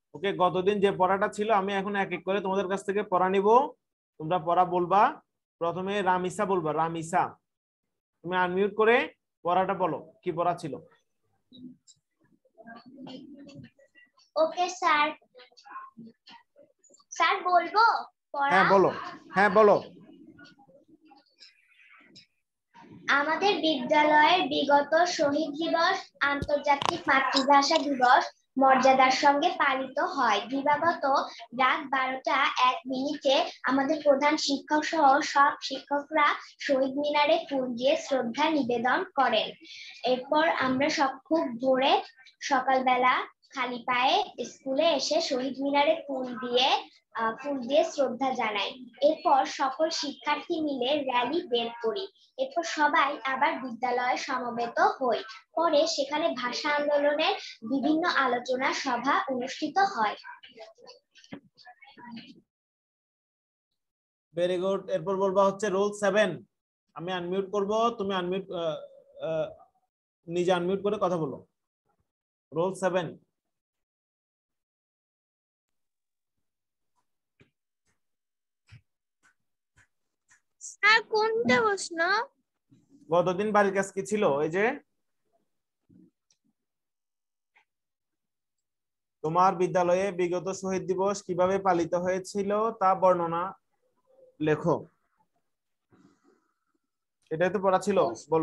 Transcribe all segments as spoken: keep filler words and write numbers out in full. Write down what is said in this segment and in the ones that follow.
ওকে, গতদিন যে পড়াটা ছিল আমি এখন এক এক করে তোমাদের কাছ থেকে পড়া নিব, তোমরা পড়া বলবা। প্রথমে রামিসা বলবা। রামিসা, তুমি আনমিউট করে পড়াটা বলো, কি পড়া ছিল। ওকে স্যার, স্যার বলবো পড়া? হ্যাঁ বলো, হ্যাঁ বলো। আমাদের বিদ্যালয়ের বিগত শহীদ দিবস, আন্তর্জাতিক মাতৃভাষা দিবস মর্যাদার সঙ্গে পালিত হয়। দিবাগত রাত বারোটা এক মিনিটে আমাদের প্রধান শিক্ষক সহ সব শিক্ষকরা শহীদ মিনারে ফুল দিয়ে শ্রদ্ধা নিবেদন করেন। এরপর আমরা সব খুব ভোরে সকালবেলা খালি পায়ে স্কুলে এসে শহীদ মিনারে ফুল দিয়ে ফুল দিয়ে শ্রদ্ধা জানাই। এরপর সকল শিক্ষার্থী মিলে র্যালি বের করি। এরপর সবাই আবার বিদ্যালয়ে সমবেত হই। পরে সেখানে ভাষা আন্দোলনের বিভিন্ন আলোচনা সভা অনুষ্ঠিত হয়। Very good. এরপর বলবা হচ্ছে রোল সেভেন। আমি আনমিউট করব, তুমি আনমিউট নিজে আনমিউট করে কথা বলো। Role seven. স্যার কোনটা প্রশ্ন? গতদিন বাড়ির কাজ কি ছিল? এই যে তোমার বিদ্যালয়ে বিগত শহীদ দিবস কিভাবে পালিত হয়েছিল তা বর্ণনা লেখো। এটাই তো পড়া ছিল, বলো।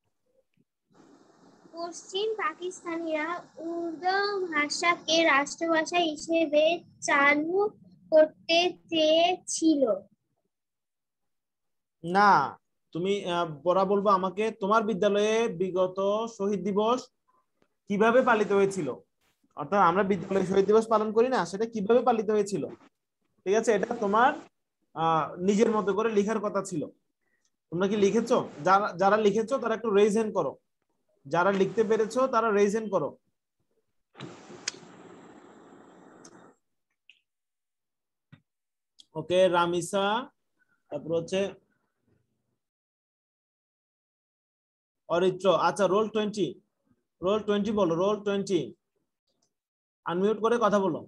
পশ্চিম পাকিস্তানিরা উর্দু ভাষাকে রাষ্ট্রভাষা হিসেবে চালু করতে চেয়েছিল। না, তুমি পড়া বলবো আমাকে, তোমার বিদ্যালয়ে বিগত শহীদ দিবস কিভাবে পালিত হয়েছিল। অর্থাৎ আমরা বিদ্যালয়ে শহীদ দিবস পালন করি না, সেটা কিভাবে পালিত হয়েছিল। ঠিক আছে, এটা তোমার আহ নিজের মতো করে লেখার কথা ছিল। তোমরা কি লিখেছো? যারা যারা লিখেছো তারা একটু রেজ হ্যান্ড করো। যারা লিখতে পেরেছো তারা রেজ হ্যান্ড করো। ওকে, রামিসা, তারপর হচ্ছে অরিত্র। আচ্ছা, রোল টোয়েন্টি। রোল টোয়েন্টি বলো, রোল টোয়েন্টি। আনমিউট করে কথা বলো।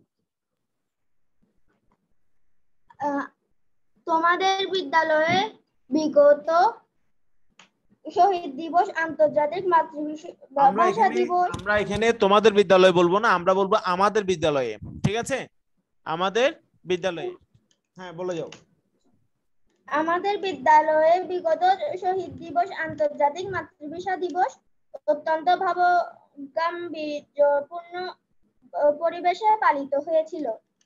তোমাদের বিদ্যালয়ে বিগত শহীদ দিবস, আন্তর্জাতিক মাতৃভাষা দিবস। আমরা এখানে তোমাদের বিদ্যালয় বলবো না, আমরা বলবো আমাদের বিদ্যালয়ে। ঠিক আছে, আমাদের বিদ্যালয়ে। হ্যাঁ বলে যাও। আমাদের বিদ্যালয়ে বিগত শহীদ দিবস, আন্তর্জাতিক মাতৃভাষা দিবস অত্যন্ত ভাবগাম্ভীর্যপূর্ণ পরিবেশে পালিত হয়েছিল।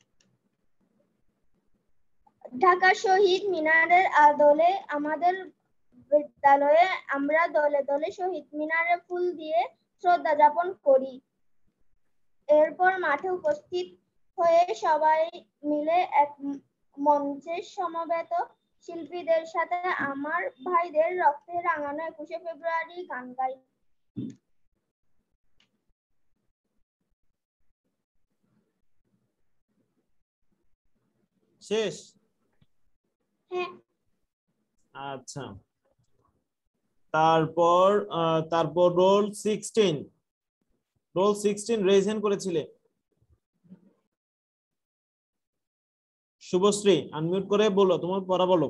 ঢাকা শহীদ মিনারের আদলে আমাদের বিদ্যালয়ে আমরা দলে দলে শহীদ মিনারে ফুল দিয়ে শ্রদ্ধা জ্ঞাপন করি। এরপর মাঠে উপস্থিত হয়ে সবাই মিলে এক মঞ্চে সমবেত শিল্পীদের সাথে আমার ভাইদের রক্তে রাঙানো একুশে ফেব্রুয়ারি গান গাই। শেষ? হ্যাঁ। আচ্ছা, তারপর তারপর roll sixteen. Roll sixteen raise hand করেছিলে। শুভশ্রী, আনমিউট করে বলো, তোমার পড়া বলো।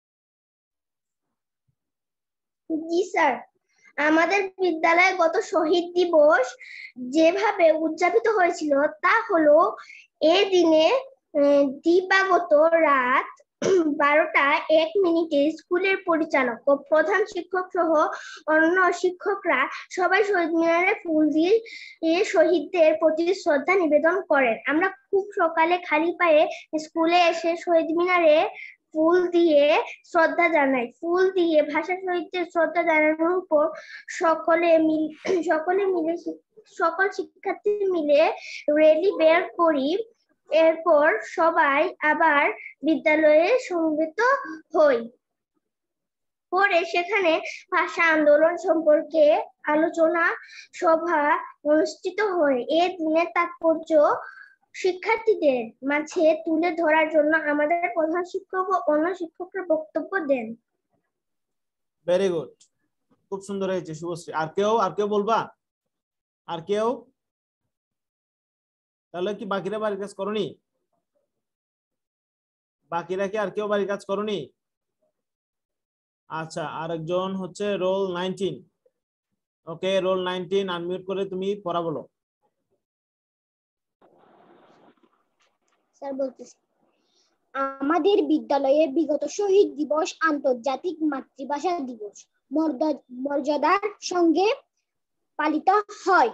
জি স্যার, আমাদের বিদ্যালয়ে গত শহীদ দিবস যেভাবে উদযাপিত হয়েছিল তা হলো, এই দিনে দিবাগত রাত বারোটা এক মিনিটে স্কুলের পরিচালক ও প্রধান শিক্ষক সহ অন্য শিক্ষকরা সবাই শহীদ মিনারে ফুল দিয়ে শহীদদের প্রতি শ্রদ্ধা নিবেদন করেন। আমরা খুব সকালে খালি পায়ে স্কুলে এসে শহীদ মিনারে ফুল দিয়ে শ্রদ্ধা জানাই। ফুল দিয়ে ভাষা শহীদদের শ্রদ্ধা জানানোর পর সকলে মিলে সকলে মিলে সকল শিক্ষার্থী মিলে র্যালি বের করি। এরপর সবাই আবার বিদ্যালয়ে সমবেত হই। পরে সেখানে ভাষা আন্দোলন সম্পর্কে আলোচনা সভা অনুষ্ঠিত হয়। এই দিনের তাৎপর্য শিক্ষার্থীদের মাঝে তুলে ধরার জন্য আমাদের প্রধান শিক্ষক ও অন্য শিক্ষকরা বক্তব্য দেন। ভেরি গুড, খুব সুন্দর হয়েছে শুভশ্রী। আর কেউ আর কেউ বলবা? আর কেউ? তাহলে কি বাকিরা বাড়ির কাজ করনি? বাকিরা কি আর কেউ বাড়ির কাজ করনি? আচ্ছা, আরেকজন হচ্ছে roll nineteen. Okay, roll nineteen unmute করে তুমি পড়া বলো। স্যার বলতেছি, আমাদের বিদ্যালয়ে বিগত শহীদ দিবস আন্তর্জাতিক মাতৃভাষা দিবস মর্যাদার সঙ্গে পালিত হয়।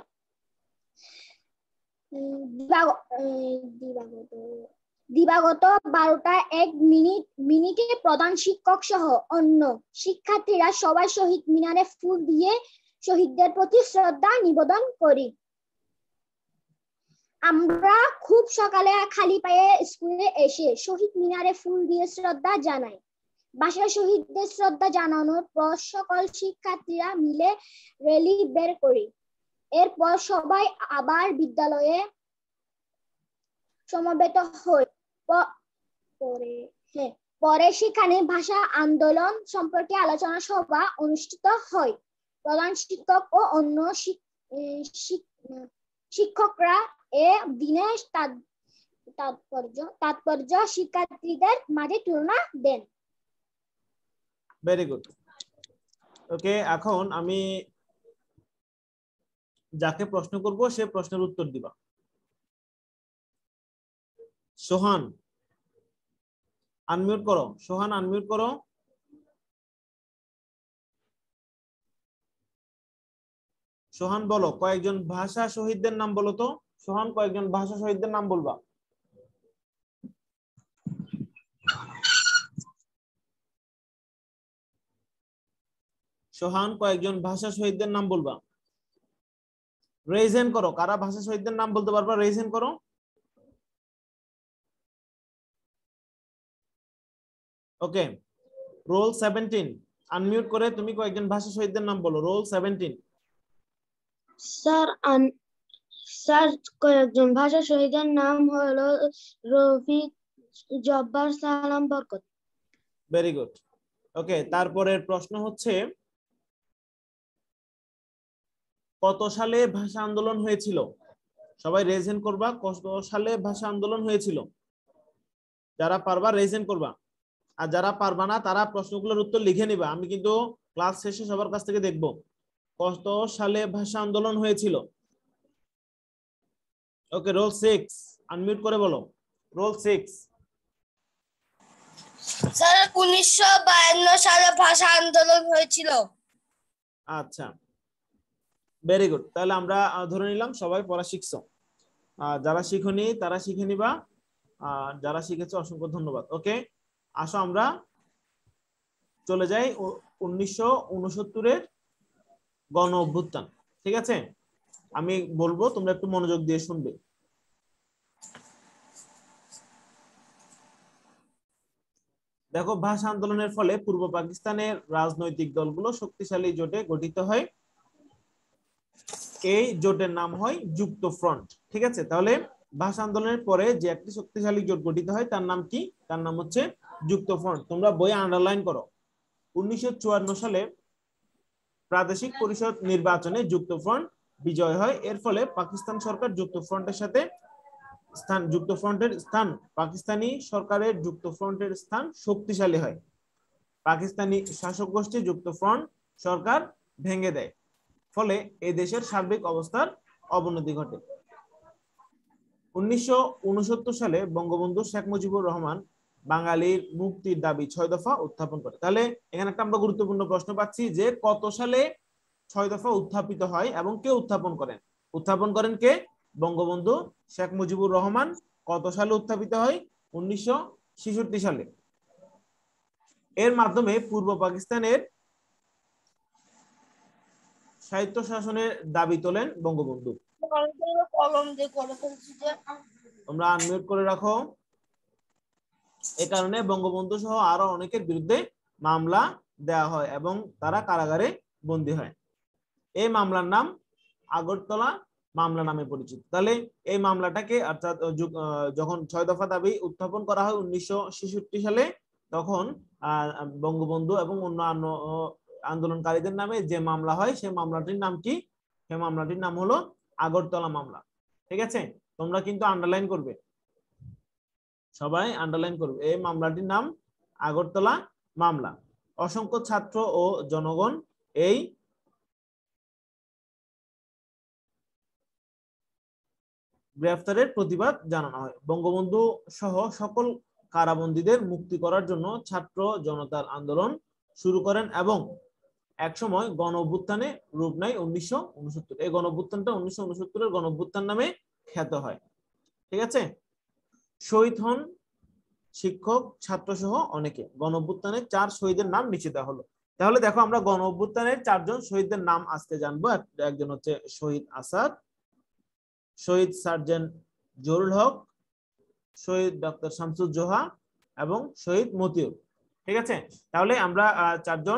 দিবাগত বারোটা এক মিনিট মিনিটে প্রধান শিক্ষক সহ অন্য শিক্ষার্থীরা সবাই শহীদ মিনারে ফুল দিয়ে শহীদদের প্রতি শ্রদ্ধা নিবেদন করি। আমরা খুব সকালে খালি পায়ে স্কুলে এসে শহীদ মিনারে ফুল দিয়ে শ্রদ্ধা জানাই। বাসায় শহীদদের শ্রদ্ধা জানানোর পর সকল শিক্ষার্থীরা মিলে র্যালি বের করি। এরপর সবাই আবার বিদ্যালয়ে সমবেত হই। পরে হ্যাঁ পরে সেখানে ভাষা আন্দোলন সম্পর্কে আলোচনা সভা অনুষ্ঠিত হয়। প্রধান শিক্ষক ও অন্য শিক্ষকরা এ দিনে তাৎপর্য তাৎপর্য শিক্ষার্থীদের মাঝে তুলনা দেন। Very good. ওকে, এখন আমি যাকে প্রশ্ন করব সে প্রশ্নের উত্তর দিবা। সোহান আনমিউট করো, সোহান আনমিউট করো। সোহান বলো কয়েকজন ভাষা শহীদদের নাম বলো তো। সোহান কয়েকজন ভাষা শহীদদের নাম বলবা। সোহান কয়েকজন ভাষা শহীদদের নাম বলবা। রেজ হ্যান্ড করো, কারা ভাষা শহীদদের নাম বলতে পারবা, রেজ হ্যান্ড করো। ওকে, রোল সেভেন্টিন আনমিউট করে তুমি কয়েকজন ভাষা শহীদদের নাম বলো। Role seventeen. স্যার স্যার কয়েকজন ভাষা শহীদের নাম হলো রফিক জব্বার সালাম বরকত। Very good. ওকে, তারপরের প্রশ্ন হচ্ছে কত সালে ভাষা আন্দোলন হয়েছিল? সবাই রেজ হ্যান্ড করবা, কত সালে ভাষা আন্দোলন হয়েছিল। যারা পারবা রেজ হ্যান্ড করবা, আর যারা পারবা না তারা প্রশ্নগুলোর উত্তর লিখে নিবা। আমি কিন্তু ক্লাস শেষে সবার কাছ থেকে দেখব কত সালে ভাষা আন্দোলন হয়েছিল। ওকে, রোল সিক্স আনমিউট করে বলো। Role six. স্যার উনিশশো বায়ান্ন সালে ভাষা আন্দোলন হয়েছিল। আচ্ছা, ভেরি গুড। তাহলে আমরা ধরে নিলাম সবাই পড়া শিখছো। আর যারা শিখনি তারা শিখে নিবা, আর যারা শিখেছে অসংখ্য ধন্যবাদ। ওকে, আসো আমরা চলে যাই উনিশশো উনসত্তরের গণ অভ্যুত্থান। ঠিক আছে, আমি বলবো তোমরা একটু মনোযোগ দিয়ে শুনবে। দেখো, ভাষা আন্দোলনের ফলে পূর্ব পাকিস্তানের রাজনৈতিক দলগুলো শক্তিশালী জোটে গঠিত হয়। এই জোটের নাম হয় যুক্ত ফ্রন্ট। ঠিক আছে, তাহলে ভাষা আন্দোলনের পরে যে একটি শক্তিশালী জোট গঠিত হয় তার নাম কি? তার নাম হচ্ছে যুক্ত ফ্রন্ট। তোমরা বইয়ে আন্ডারলাইন করো। উনিশশো চুয়ান্ন সালে প্রাদেশিক পরিষদ নির্বাচনে যুক্ত ফ্রন্ট বিজয় হয়। এর ফলে পাকিস্তান সরকার যুক্ত ফ্রন্টের সাথে স্থান যুক্ত ফ্রন্টের স্থান পাকিস্তানি সরকারের যুক্ত ফ্রন্টের স্থান শক্তিশালী হয়। পাকিস্তানি শাসক গোষ্ঠী যুক্ত ফ্রন্ট সরকার ভেঙে দেয়, ফলে এই দেশের সার্বিক অবস্থার অবনতি ঘটে। উনিশশো উনসত্তর সালে বঙ্গবন্ধু শেখ মুজিবুর রহমান বাঙালির মুক্তির দাবি ছয় দফা উত্থাপন করে। তাহলে এখানে একটা আমরা গুরুত্বপূর্ণ প্রশ্ন পাচ্ছি যে কত সালে ছয় দফা উত্থাপিত হয় এবং কে উত্থাপন করেন? উত্থাপন করেন কে? বঙ্গবন্ধু শেখ মুজিবুর রহমান। কত সালে উত্থাপিত হয়? উনিশশো ছেষট্টি সালে। এর মাধ্যমে পূর্ব পাকিস্তানের স্বায়ত্ত শাসনের দাবি তোলেন বঙ্গবন্ধু। তোমরা আনমিউট করে রাখো। এ কারণে বঙ্গবন্ধু সহ আরো অনেকের বিরুদ্ধে মামলা দেওয়া হয় এবং তারা কারাগারে বন্দী হয়। এই মামলার নাম আগরতলা মামলা নামে পরিচিত। তাহলে এই মামলাটাকে অর্থাৎ যখন ছয় দফা দাবি উত্থাপন করা হয় উনিশশো ছেষট্টি সালে, তখন বঙ্গবন্ধু এবং অন্যান্য আন্দোলনকারীদের নামে যে মামলা হয় সেই মামলাটির নাম কি? সেই মামলাটির নাম হলো আগরতলা মামলা। ঠিক আছে, তোমরা কিন্তু আন্ডারলাইন করবে, সবাই আন্ডারলাইন করবে। এই মামলাটির নাম আগরতলা মামলা। অসংখ্য ছাত্র ও জনগণ এই গ্রেফতারের প্রতিবাদ জানানো হয়। বঙ্গবন্ধু সহ সকল কারাবন্দীদের মুক্তি করার জন্য ছাত্র জনতার আন্দোলন শুরু করেন এবং একসময় গণ অভ্যুত্থানে রূপ নেয় উনিশশো উনসত্তর। এই গণ অভ্যুত্থানটা উনিশশো উনসত্তরের গণ অভ্যুত্থান নামে খ্যাত হয়। ঠিক আছে, শহীদ হন শিক্ষক, ছাত্র সহ অনেকে। গণ অভ্যুত্থানে চার শহীদের নাম নিচে দেওয়া হলো। তাহলে দেখো আমরা গণ অভ্যুত্থানের চারজন শহীদদের নাম আজকে জানবো। একজন হচ্ছে শহীদ আসাদ, শহীদ সার্জেন্ট জহুরুল হক, শহীদ ডক্টর শামসুজ্জোহা এবং শহীদ মতিউর। ঠিক আছে, তাহলে আমরা চারজন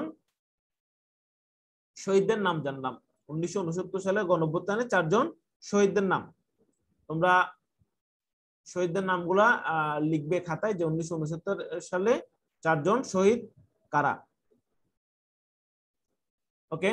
শহীদদের নাম জানলাম। উনিশশো উনসত্তর সালে গণ অভ্যুত্থানে চারজন শহীদদের নাম। তোমরা শহীদদের নামগুলা লিখবে খাতায় যে উনিশশো উনসত্তর সালে চারজন শহীদ কারা। ওকে,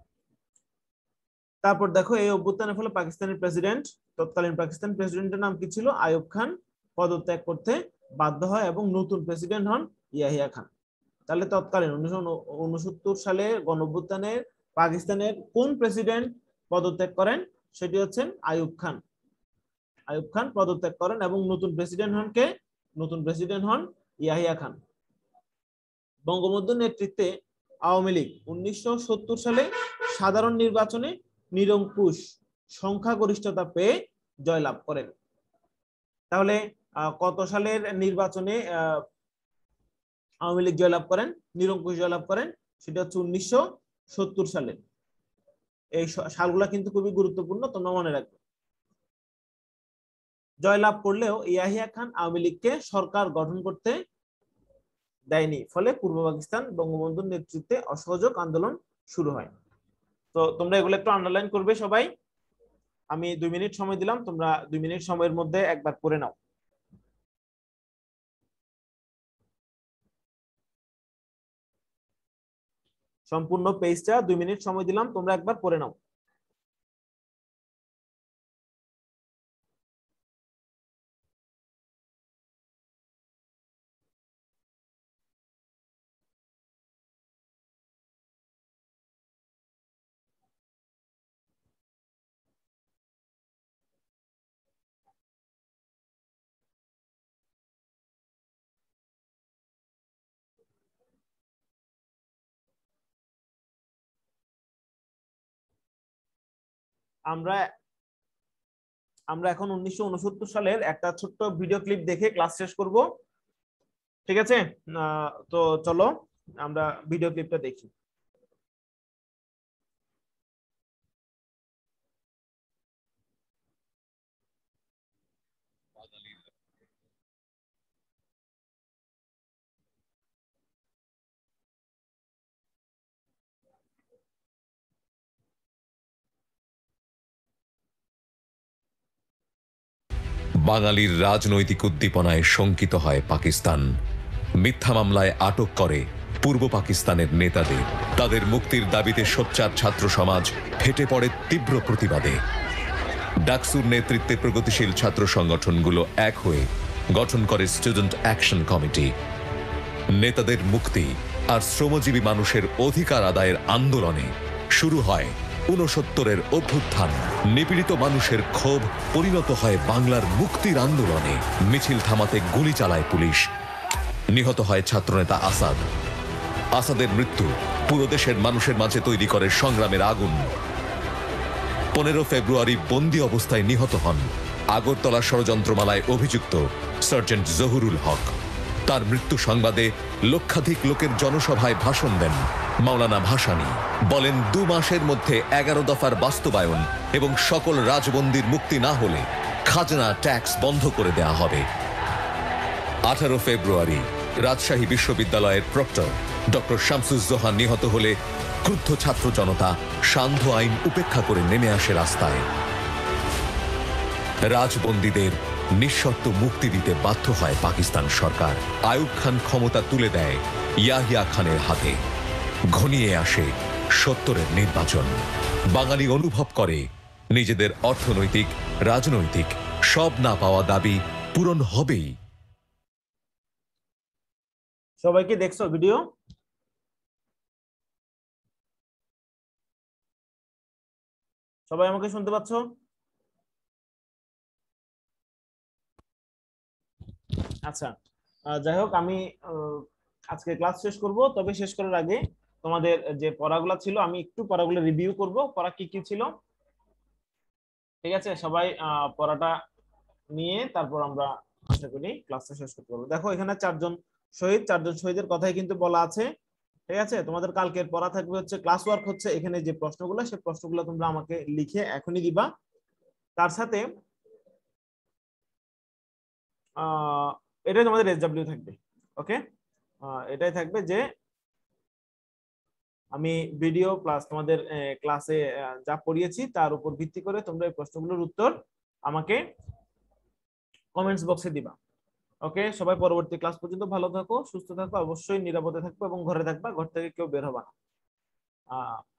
তারপর দেখো এই অভ্যুত্থানের ফলে পাকিস্তানের প্রেসিডেন্ট, তৎকালীন পাকিস্তান প্রেসিডেন্টের নাম কি ছিল? আইয়ুব খান পদত্যাগ করতে বাধ্য হয় এবং নতুন প্রেসিডেন্ট হন ইয়াহিয়া খান। তাহলে তৎকালীন উনিশশো উনসত্তর সালে গণ অভ্যুত্থানের পাকিস্তানের কোন প্রেসিডেন্ট পদত্যাগ করেন? সেটি হচ্ছেন আইয়ুব খান। আইয়ুব খান পদত্যাগ করেন এবং নতুন প্রেসিডেন্ট হন কে? নতুন প্রেসিডেন্ট হন ইয়াহিয়া খান। বঙ্গবন্ধুর নেতৃত্বে আওয়ামী লীগ উনিশশো সত্তর সালে সাধারণ নির্বাচনে নিরঙ্কুশ সংখ্যাগরিষ্ঠতা পেয়ে জয়লাভ করেন। তাহলে কত সালের নির্বাচনে আওয়ামী লীগ জয়লাভ করেন, নিরঙ্কুশ জয়লাভ করেন? সেটা হচ্ছে উনিশশো সত্তর সালে। এই সালগুলা কিন্তু খুবই গুরুত্বপূর্ণ, তোমরা মনে রাখবে। জয়লাভ করলেও ইয়াহিয়া খান আওয়ামী লীগকে সরকার গঠন করতে দেয়নি, ফলে পূর্ব পাকিস্তান বঙ্গবন্ধুর নেতৃত্বে অসহযোগ আন্দোলন শুরু হয়। তো তোমরা এগুলো একটু আন্ডারলাইন করবে সবাই। আমি দুই মিনিট সময় দিলাম, তোমরা দুই মিনিট সময়ের মধ্যে একবার পড়ে নাও। সম্পূর্ণ পেজটা দুই মিনিট সময় দিলাম, তোমরা একবার পড়ে নাও। আমরা আমরা এখন উনিশশো উনসত্তর সালের একটা ছোট্ট ভিডিও ক্লিপ দেখে ক্লাস শেষ করব। ঠিক আছে, তো চলো আমরা ভিডিও ক্লিপটা দেখি। বাঙালির রাজনৈতিক উদ্দীপনায় শঙ্কিত হয় পাকিস্তান। মিথ্যা মামলায় আটক করে পূর্ব পাকিস্তানের নেতাদের। তাদের মুক্তির দাবিতে সোচ্চার ছাত্র সমাজ ফেটে পড়ে তীব্র প্রতিবাদে। ডাকসুর নেতৃত্বে প্রগতিশীল ছাত্র সংগঠনগুলো এক হয়ে গঠন করে স্টুডেন্ট অ্যাকশন কমিটি। নেতাদের মুক্তি আর শ্রমজীবী মানুষের অধিকার আদায়ের আন্দোলনে শুরু হয় ঊনসত্তরের অভ্যুত্থান। নিপীড়িত মানুষের ক্ষোভ পরিণত হয় বাংলার মুক্তির আন্দোলনে। মিছিল থামাতে গুলি চালায় পুলিশ, নিহত হয় ছাত্রনেতা আসাদ। আসাদের মৃত্যু পুরো দেশের মানুষের মাঝে তৈরি করে সংগ্রামের আগুন। পনেরো ফেব্রুয়ারি বন্দি অবস্থায় নিহত হন আগরতলা ষড়যন্ত্রমালায় অভিযুক্ত সার্জেন্ট জহুরুল হক। তার মৃত্যু সংবাদে লক্ষাধিক লোকের জনসভায় ভাষণ দেন মাওলানা ভাসানী। বলেন, দু মাসের মধ্যে এগারো দফার বাস্তবায়ন এবং সকল রাজবন্দির মুক্তি না হলে খাজনা ট্যাক্স বন্ধ করে দেয়া হবে। আঠারো ফেব্রুয়ারি রাজশাহী বিশ্ববিদ্যালয়ের প্রক্টর ডক্টর শামসুজ্জোহা নিহত হলে ক্রুদ্ধ ছাত্র জনতা সান্ধ্য আইন উপেক্ষা করে নেমে আসে রাস্তায়। রাজবন্দীদের নিঃশর্ত মুক্তি দিতে বাধ্য হয় পাকিস্তান সরকার। আইয়ুব খান ক্ষমতা তুলে দেয় ইয়াহিয়া খানের হাতে। ঘনিয়ে আসে সত্তরের নির্বাচন। বাঙালি অনুভব করে নিজেদের অর্থনৈতিক, রাজনৈতিক, সব না পাওয়া দাবি পূরণ হবেই। সবাইকে দেখছো ভিডিও? সবাই আমাকে শুনতে পাচ্ছ? আচ্ছা, যাই হোক, আমি আজকে ক্লাস শেষ করব। তবে শেষ করার আগে তোমাদের যে পড়াগুলো ছিল আমি একটু পড়াগুলো রিভিউ করব, পড়া কি কি ছিল। ঠিক আছে, সবাই পড়াটা নিয়ে তারপর আমরা আশা করি ক্লাসটা শেষ করতে পারবো। দেখো এখানে চারজন শহীদ, চারজন শহীদের কথাই কিন্তু বলা আছে। ঠিক আছে, তোমাদের কালকের পড়া থাকবে হচ্ছে ক্লাস ওয়ার্ক, হচ্ছে এখানে যে প্রশ্নগুলো সেই প্রশ্নগুলো তোমরা আমাকে লিখে এখনই দিবা। তার সাথে আহ এটাই তোমাদের এসডব্লিউ থাকবে। ওকে, এটাই থাকবে যে আমি ভিডিও প্লাস তোমাদের ক্লাসে যা পড়িয়েছি তার উপর ভিত্তি করে তোমরা এই প্রশ্নগুলোর উত্তর আমাকে কমেন্টস বক্সে দিবা। ওকে, সবাই পরবর্তী ক্লাস পর্যন্ত ভালো থাকো, সুস্থ থাকো, অবশ্যই নিরাপদে থাকবো এবং ঘরে থাকবা, ঘর থেকে কেউ বের হবা না। আহ